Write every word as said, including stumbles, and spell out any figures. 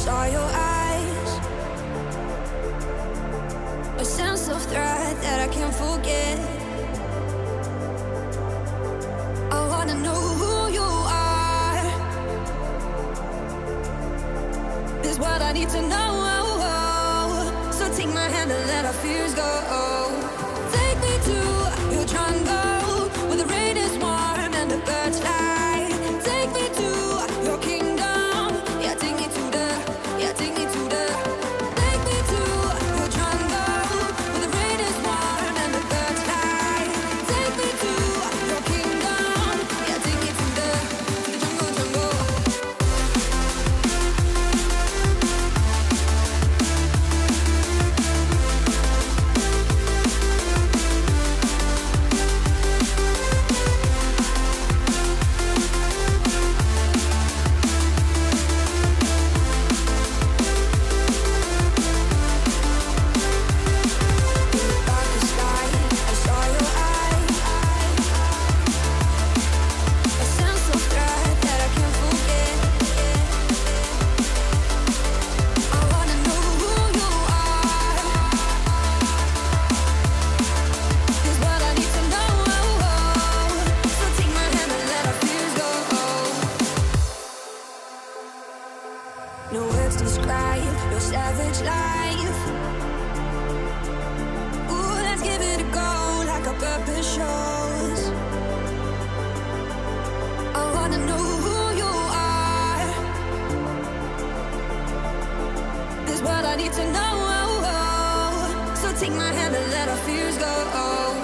saw your eyes, a sense of threat that I can't forget. I wanna know who you are. This is what I need to know. So take my hand and let our fears go. Take me to your jungle where the rain is warm and the birds fly. Take me to your kingdom. Yeah, take me to the, yeah, take me to the. Take me to your jungle where the rain is warm and the birds fly. Take me to your kingdom. Yeah, take me to the, to the jungle, jungle. No words to describe your savage life. Ooh, let's give it a go like our purpose shows. I wanna know who you are. This is what I need to know. So take my hand and let our fears go.